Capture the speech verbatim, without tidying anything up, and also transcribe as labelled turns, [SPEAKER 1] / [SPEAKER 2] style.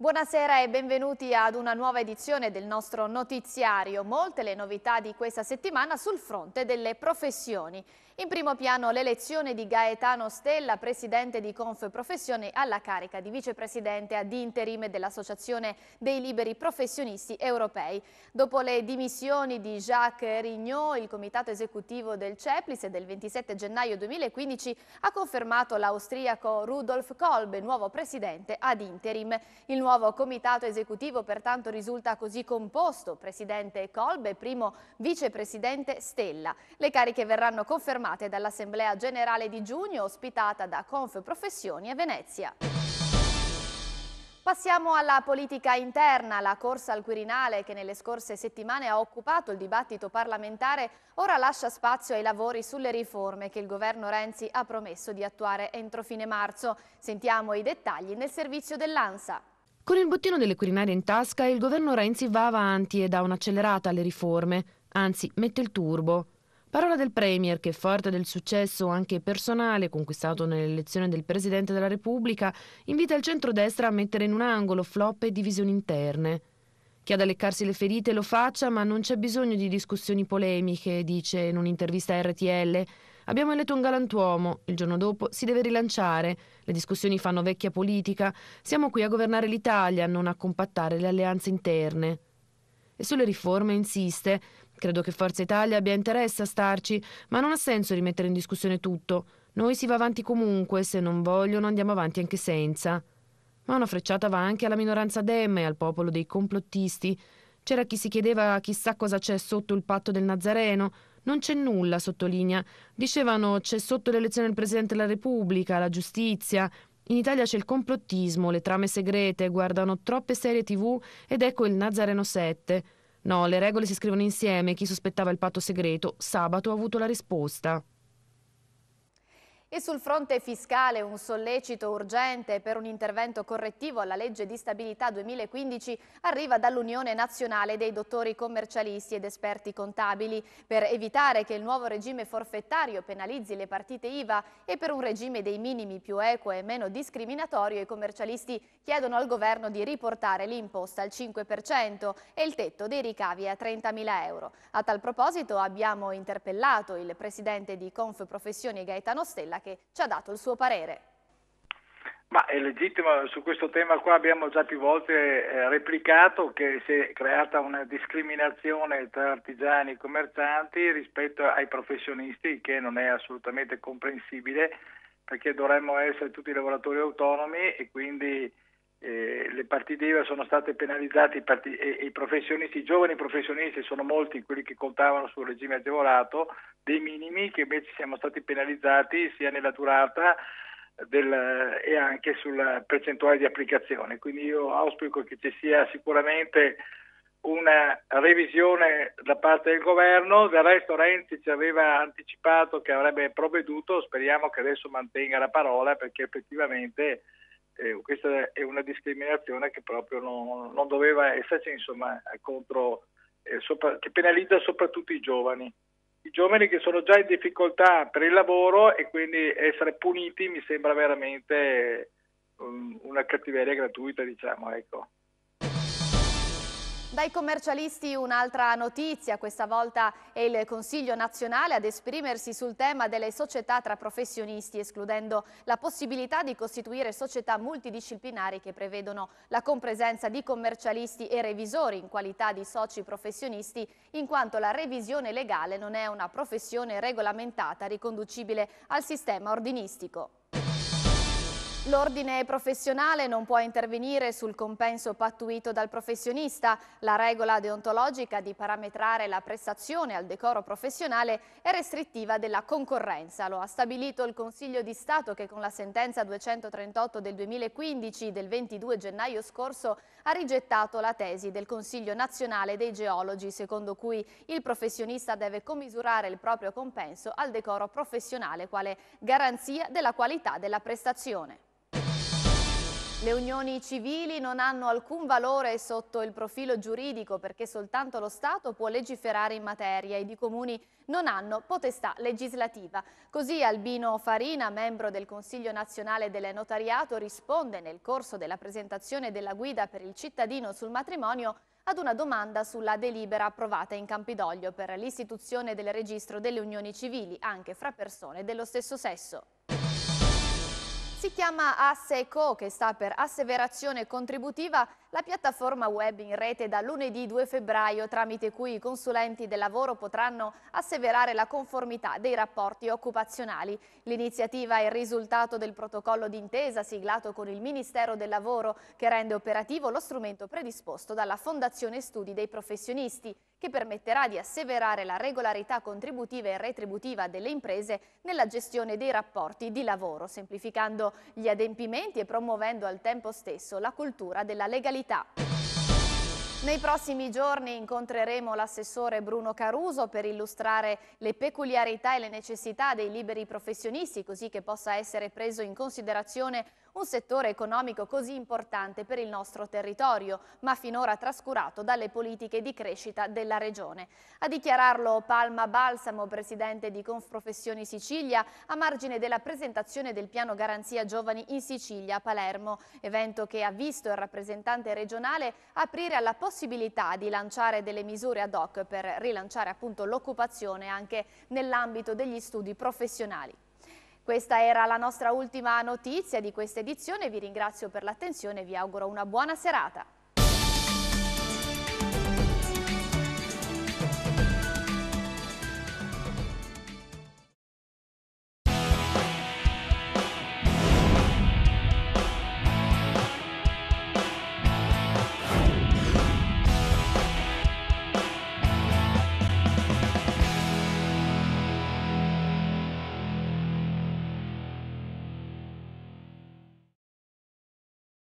[SPEAKER 1] Buonasera e benvenuti ad una nuova edizione del nostro notiziario. Molte le novità di questa settimana sul fronte delle professioni. In primo piano l'elezione di Gaetano Stella, presidente di Confprofessioni, alla carica di vicepresidente ad interim dell'Associazione dei Liberi Professionisti Europei. Dopo le dimissioni di Jacques Rignot, il comitato esecutivo del CEPLIS del ventisette gennaio duemilaquindici ha confermato l'austriaco Rudolf Kolbe, nuovo presidente ad interim. Il nuovo comitato esecutivo pertanto risulta così composto: presidente Kolbe, primo vicepresidente Stella. Le cariche verranno confermate dall'Assemblea Generale di giugno, ospitata da Confprofessioni a Venezia. Passiamo alla politica interna. La corsa al Quirinale, che nelle scorse settimane ha occupato il dibattito parlamentare, ora lascia spazio ai lavori sulle riforme che il governo Renzi ha promesso di attuare entro fine marzo. Sentiamo i dettagli nel servizio dell'ANSA.
[SPEAKER 2] Con il bottino delle Quirinarie in tasca, il governo Renzi va avanti e dà un'accelerata alle riforme, anzi mette il turbo. Parola del Premier che, forte del successo anche personale conquistato nell'elezione del Presidente della Repubblica, invita il centrodestra a mettere in un angolo flop e divisioni interne. Chi ha da leccarsi le ferite lo faccia, ma non c'è bisogno di discussioni polemiche, dice in un'intervista a R T L. Abbiamo eletto un galantuomo, il giorno dopo si deve rilanciare, le discussioni fanno vecchia politica, siamo qui a governare l'Italia, non a compattare le alleanze interne. E sulle riforme insiste: credo che Forza Italia abbia interesse a starci, ma non ha senso rimettere in discussione tutto. Noi si va avanti comunque, se non vogliono andiamo avanti anche senza. Ma una frecciata va anche alla minoranza Dem e al popolo dei complottisti. C'era chi si chiedeva chissà cosa c'è sotto il patto del Nazareno. Non c'è nulla, sottolinea. Dicevano c'è sotto l'elezione del Presidente della Repubblica, la giustizia. In Italia c'è il complottismo, le trame segrete, guardano troppe serie tivù ed ecco il Nazareno sette. No, le regole si scrivono insieme, chi sospettava il patto segreto sabato ha avuto la risposta.
[SPEAKER 1] E sul fronte fiscale un sollecito urgente per un intervento correttivo alla legge di stabilità duemilaquindici arriva dall'Unione Nazionale dei Dottori Commercialisti ed Esperti Contabili per evitare che il nuovo regime forfettario penalizzi le partite I V A e per un regime dei minimi più equo e meno discriminatorio. I commercialisti chiedono al governo di riportare l'imposta al cinque per cento e il tetto dei ricavi a trentamila euro. A tal proposito abbiamo interpellato il presidente di Confprofessioni Gaetano Stella, che ci ha dato il suo parere.
[SPEAKER 3] Ma è legittimo, su questo tema qua abbiamo già più volte eh, replicato che si è creata una discriminazione tra artigiani e commercianti rispetto ai professionisti, che non è assolutamente comprensibile, perché dovremmo essere tutti lavoratori autonomi e quindi eh, le partite I V A sono state penalizzate e, e i professionisti, i giovani professionisti sono molti quelli che contavano sul regime agevolato dei minimi, che invece siamo stati penalizzati sia nella durata del, e anche sulla percentuale di applicazione. Quindi io auspico che ci sia sicuramente una revisione da parte del governo. Del resto Renzi ci aveva anticipato che avrebbe provveduto, speriamo che adesso mantenga la parola, perché effettivamente eh, questa è una discriminazione che proprio non, non doveva esserci, insomma, contro, eh, sopra, che penalizza soprattutto i giovani. I giovani che sono già in difficoltà per il lavoro, e quindi essere puniti mi sembra veramente um, una cattiveria gratuita, diciamo, ecco.
[SPEAKER 1] Dai commercialisti un'altra notizia, questa volta è il Consiglio nazionale ad esprimersi sul tema delle società tra professionisti, escludendo la possibilità di costituire società multidisciplinari che prevedono la compresenza di commercialisti e revisori in qualità di soci professionisti, in quanto la revisione legale non è una professione regolamentata riconducibile al sistema ordinistico. L'ordine professionale non può intervenire sul compenso pattuito dal professionista. La regola deontologica di parametrare la prestazione al decoro professionale è restrittiva della concorrenza. Lo ha stabilito il Consiglio di Stato, che con la sentenza duecentotrentotto del duemilaquindici del ventidue gennaio scorso ha rigettato la tesi del Consiglio nazionale dei geologi, secondo cui il professionista deve commisurare il proprio compenso al decoro professionale quale garanzia della qualità della prestazione. Le unioni civili non hanno alcun valore sotto il profilo giuridico perché soltanto lo Stato può legiferare in materia ed i comuni non hanno potestà legislativa. Così Albino Farina, membro del Consiglio nazionale del notariato, risponde nel corso della presentazione della guida per il cittadino sul matrimonio ad una domanda sulla delibera approvata in Campidoglio per l'istituzione del registro delle unioni civili anche fra persone dello stesso sesso. Si chiama Asseco, che sta per Asseverazione Contributiva, la piattaforma web in rete da lunedì due febbraio tramite cui i consulenti del lavoro potranno asseverare la conformità dei rapporti occupazionali. L'iniziativa è il risultato del protocollo d'intesa siglato con il Ministero del Lavoro che rende operativo lo strumento predisposto dalla Fondazione Studi dei Professionisti, che permetterà di asseverare la regolarità contributiva e retributiva delle imprese nella gestione dei rapporti di lavoro, semplificando gli adempimenti e promuovendo al tempo stesso la cultura della legalità. Nei prossimi giorni incontreremo l'assessore Bruno Caruso per illustrare le peculiarità e le necessità dei liberi professionisti, così che possa essere preso in considerazione un settore economico così importante per il nostro territorio, ma finora trascurato dalle politiche di crescita della Regione. A dichiararlo Palma Balsamo, presidente di Confprofessioni Sicilia, a margine della presentazione del piano Garanzia Giovani in Sicilia a Palermo, evento che ha visto il rappresentante regionale aprire alla possibilità di lanciare delle misure ad hoc per rilanciare appunto l'occupazione anche nell'ambito degli studi professionali. Questa era la nostra ultima notizia di questa edizione, vi ringrazio per l'attenzione e vi auguro una buona serata.